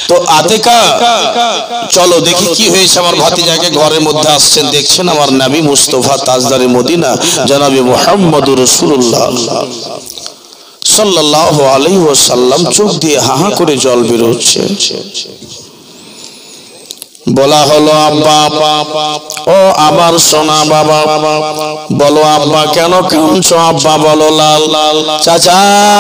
তো আতেকা চলো দেখি কি হয়েছে। আমার ভাতিজাকে ঘরের মধ্যে আসছেন, দেখছেন আমার নবী মুস্তাফা তাজদারে মদিনা জনাবে মুহাম্মদুর রাসূলুল্লাহ সাল্লাল্লাহু আলাইহি ওয়াসাল্লাম চোখ দিয়ে হাহা করে জল বের হচ্ছে। বলা হলো আব্বা, ও আমার সোনা বাবা, বলো আব্বা কেন কাঁদছো? আব্বা বলো লাল চাচা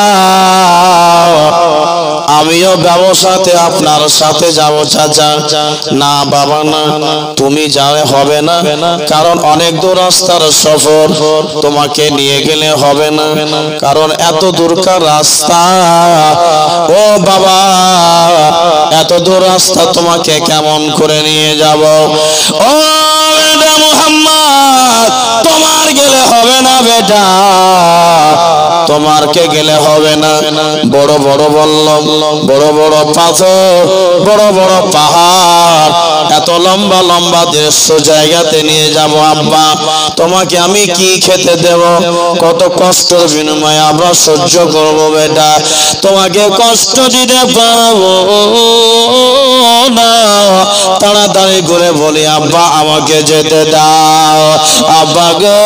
আমিও ব্যবসাতে আপনার সাথে যাব। চাচা না বাবা না, তুমি যাওয়া হবে না, কারণ অনেক দূর রাস্তার সফর, তোমাকে নিয়ে গেলে হবে না, কারণ এত দূরকার রাস্তা। ও বাবা এত দূর রাস্তা তোমাকে কেমন করে নিয়ে যাব? ও বেটা মুহাম্মদ তোমার গেলে হবে না বেটা, তোমারকে গেলে হবে না। বড় বড় বললাম, বড় বড় পাথর, বড় বড় পাহাড়, এত লম্বা লম্বা দৃশ্য জায়গাতে নিয়ে যাব। আব্বা তোমাকে আমি কি খেতে দেব? কত কষ্টের বিনিময়ে আমরা সহ্য করব বেটা, তোমাকে কষ্ট দিতে পারবো না। তাড়াতাড়ি করে বলি আব্বা আমাকে যেতে দাও। আব্বা গো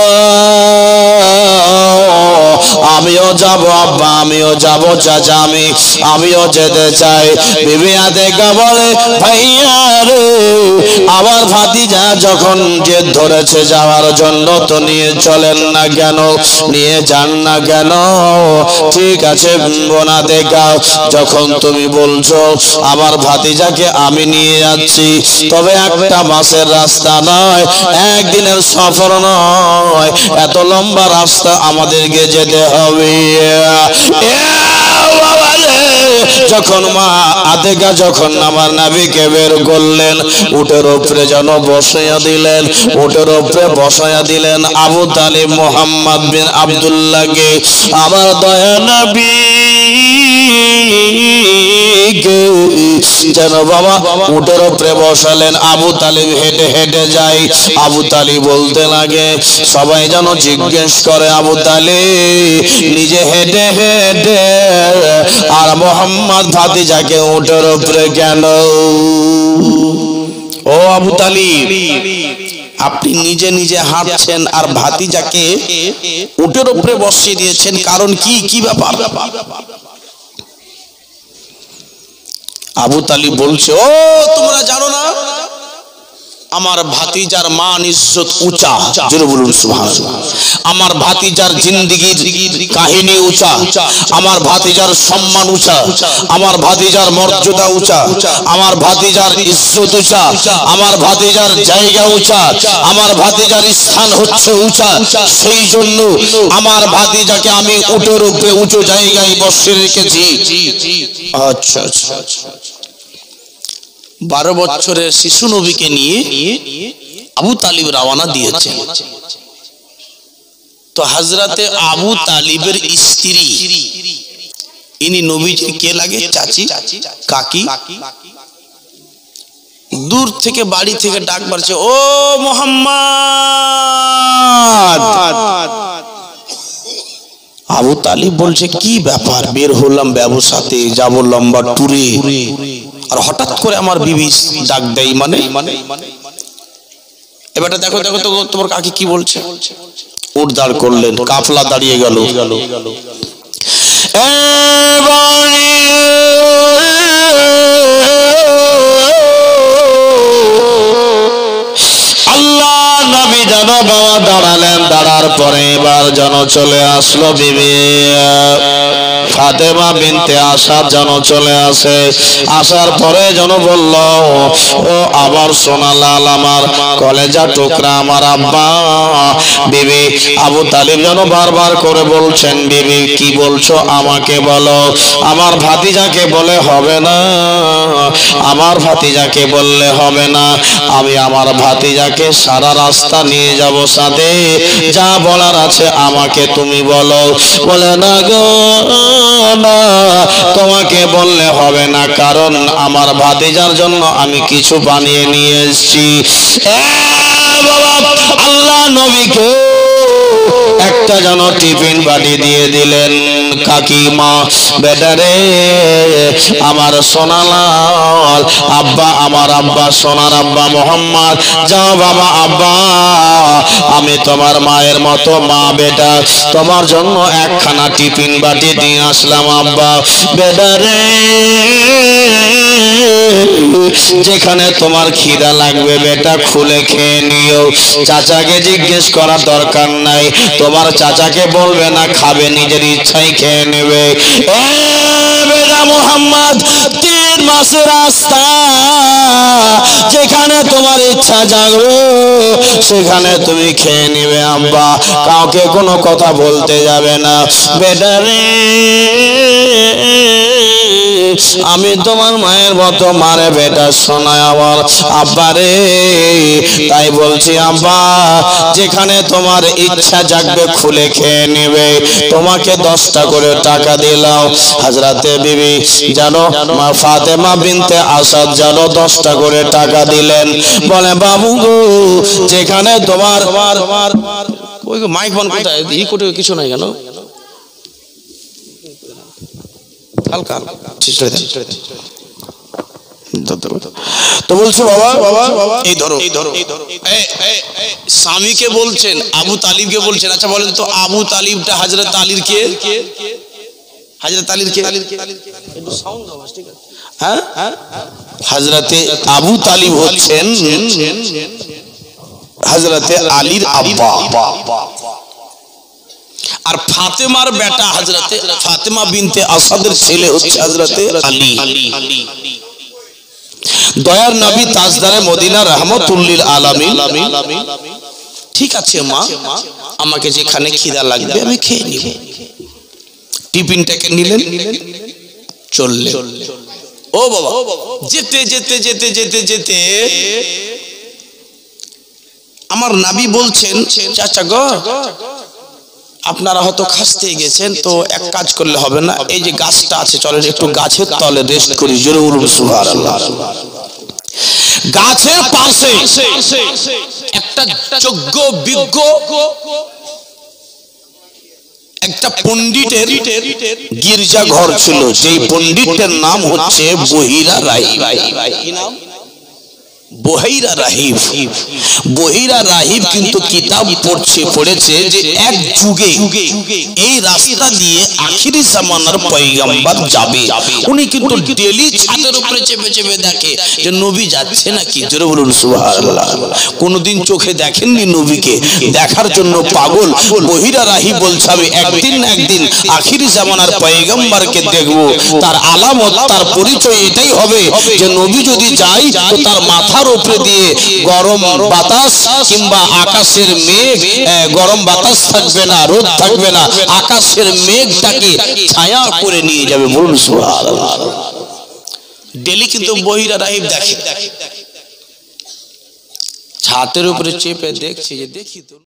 আমিও যাব আব্বা, আমিও যাব চাচা, আমিও যেতে চাই। বিবি আতেকা বলে ভাইয়া রে আমার ভাতিজা যখন জেদ ধরেছে যাওয়ার জন্য, তো নিয়ে চলেন না কেন, নিয়ে যান না কেন? ঠিক আছে বোন আতেকা, যখন তুমি বলছো আমার ভাতিজাকে আমি নিয়ে যাচ্ছি, তবে একটা মাসের রাস্তা নয়, একদিনের সফর নয়, এত লম্বা রাস্তা আমাদেরকে যেতে হবে। যখন মা আতেকা যখন আমার নবীকে বের করলেন, উটের উপরে যেন বসাইয়া দিলেন, উটের উপরে বসাইয়া দিলেন আবু তালিব মুহাম্মদ বিন আব্দুল্লাহকে। আমার দয়া নবী যেন বাবা উটের উপরে বসালেন। আবু তালিব হেঁটে হেঁটে যায়। আবু তালিব বলতে লাগে, সবাই যেন জিজ্ঞেস করে আবু তালিব নিজে হেঁটে হেঁটে আর মোহাম্মদ ভাতিজাকে উটের উপরে কেন? ও আবু তালিব আপনি নিজে নিজে হাঁটছেন আর ভাতিজাকে উটের উপরে বসিয়ে দিয়েছেন, কারণ কি? কি ব্যাপার? আবু তালিব বলছে, ও তোমরা জানো না আমার ভাতিজার মান ইজ্জত উঁচা, জোরে বলুন সুবহানাল্লাহ। আমার ভাতিজার জিন্দেগির কাহিনী উঁচা, আমার ভাতিজার সম্মান উঁচা, আমার ভাতিজার মর্যাদা উঁচা, আমার ভাতিজার ইজ্জত উঁচা, আমার ভাতিজার জায়গা উঁচা, আমার ভাতিজার স্থান হচ্ছে উঁচা। সেই জন্য আমার ভাতিজাকে আমি উটের উপরে উঁচু জায়গায় বসিয়ে রেখেছি। আচ্ছা আচ্ছা, 12 বছরের শিশু নবীকে নিয়ে আবু তালিব রওনা দিয়েছে। তো হযরতে আবু তালিবের স্ত্রী, ইনি নবীজি কে লাগে? চাচি, কাকি। দূর থেকে বাড়ি থেকে ডাক মারছে, ও মুহাম্মদ। আবু তালিব বলছে কি ব্যাপার? বের হলাম ব্যবসাতে, যাব লম্বা ট্যুরে, আর হঠাৎ করে আমার বিবি ডাক দেয় মানে? এবারে দেখো দেখো তো তোমার কাকি কি বলছে। উঠ দাঁড় করলেন, কাফলা দাঁড়িয়ে গেল। আল্লাহ নবী যেন বাবা দাঁড়ালেন, দাঁড়ার পরে এবার যেন চলে আসলো বিবি ফাতেমা বিনতে আসাদ যেন চলে আসে। আসার পরে যেন বলল, ও আবার সোনালাল আমার কলেজা টুকরা আমার আব্বা। বিবি আবু তালিব যেন বারবার করে বলছেন, বিবি কি বলছো আমাকে বলো। আমার ভাতিজাকে বলে হবে না, আমার ভাতিজাকে বললে হবে না, আমি আমার ভাতিজাকে সারা রাস্তা নিয়ে যাব সাথে, যা বলার আছে আমাকে তুমি বলো। বলে না গো না, তোমাকে বললে হবে না, কারণ আমার ভাতিজার জন্য আমি কিছু বানিয়ে নিয়ে এসেছি। বাবা আল্লাহ নবীকে একটা একটা যেন টিফিন বাটি দিয়ে দিলেন। কাকিমা বেটারে আমার সোনালাল আব্বা, আমার আব্বা সোনার আব্বা মোহাম্মদ, যাও বাবা আব্বা, আমি তোমার মায়ের মতো মা বেটা, তোমার জন্য একখানা টিফিন বাটি দিয়ে আসলাম আব্বা। বেটারে যেখানে তোমার খিদা লাগবে বেটা খুলে খেয়ে নিও, চাচাকে জিজ্ঞেস করার দরকার নাই, তোমার চাচাকে বলবে না খাবে, নিজের ইচ্ছাই খেয়ে নেবে। এ বেটা মোহাম্মদ, 3 মাসের রাস্তা, যেখানে তোমার ইচ্ছা জাগবে সেখানে তুমি খেয়ে নিবে আব্বা, কাউকে কোনো কথা বলতে যাবে না। বেটারে আমি তোমার মায়ের মতো মারে বেটা শোনায় আমার আব্বা রে, তাই বলছি আব্বা, যেখানে তোমার ইচ্ছা জাগবে খুলে খেয়ে নেবে, তোমাকে 10টা করে টাকা দিলাম। হযরতে বিবি জানো মা ফাতেমা বিনতে আসাদ জানো 10টা করে টাকা দিলেন। বলে বাবু গো, যেখানে তোমার ওই মাইক ফোন কোথায়, ই কোটে কিছু নাই কেন, হালকা তো বলছে বাবা এই ধরো, স্বামীকে বলছেন, আবু তালিবকে বলছেন। আচ্ছা বলেন তো আবু তালিবটা হযরত আলীর কে? হযরত আলীর কে? একটু সাউন্ড দাও ঠিক আছে। হ্যাঁ, হযরতে আবু তালিব হচ্ছেন হযরতে আলীর আব্বা, আর ফাতেমার বেটা হযরতে ফাতেমা বিনতে আসাদের ছেলে হচ্ছে হযরতে আলী। দয়ার নবী তাজদারে মদিনা রাহমাতুল্লিল আলামিন। ঠিক আছে মা, আমাকে যেখানে খিদা লাগবে আমি খেয়ে নিব। টিফিনটাকে নিলেন, চললেন। ও বাবা, যেতে যেতে যেতে যেতে যেতে আমার নবী বলছেন, চাচা গো, আপনারা হয়তো খাসতে গেছেন, তো এক কাজ করলে হবে না, এই যে গাছটা আছে চলেন একটু গাছের তলে রেস্ট করি। জোরে বলুন সুবহানাল্লাহ। গাছের পাশে একটা যোগ্য বিজ্ঞ একটা পণ্ডিতের গির্জা ঘর ছিল, যেই পণ্ডিতের নাম হচ্ছে বহিরা রাহিব। কি নাম? বহিরা রাহিব। বহিরা রাহিব কিন্তু কিতাব পড়েছে যে এক যুগে এই রাস্তা দিয়ে আখিরি জামানার পয়গম্বর যাবে। উনি কিন্তু ডেলি ছাদের উপরে চেপে চেপে দেখে যে নবী যাচ্ছে নাকি। জোরে বলুন সুবহানাল্লাহ। কোনদিন চোখে দেখেননি নবীকে, দেখার জন্য পাগল। বহিরা রাহিব বলছে আমি একদিন না একদিন আখিরি জামানার পয়গম্বরকে দেখব, তার আলামত তার পরিচয় এটাই হবে যে নবী যদি যায় তো তার মাথা উপরে দিয়ে গরম বাতাস কিংবা আকাশের মেঘ, গরম বাতাস থাকবে না, রোদ থাকবে না, আকাশের মেঘটাকে ছায়া করে নিয়ে যাবে। বলুন সুবহানাল্লাহ। ডেলি কিন্তু বহিরা রাহিব দেখে, ছাদের উপরে চেপে দেখছে যে দেখি তো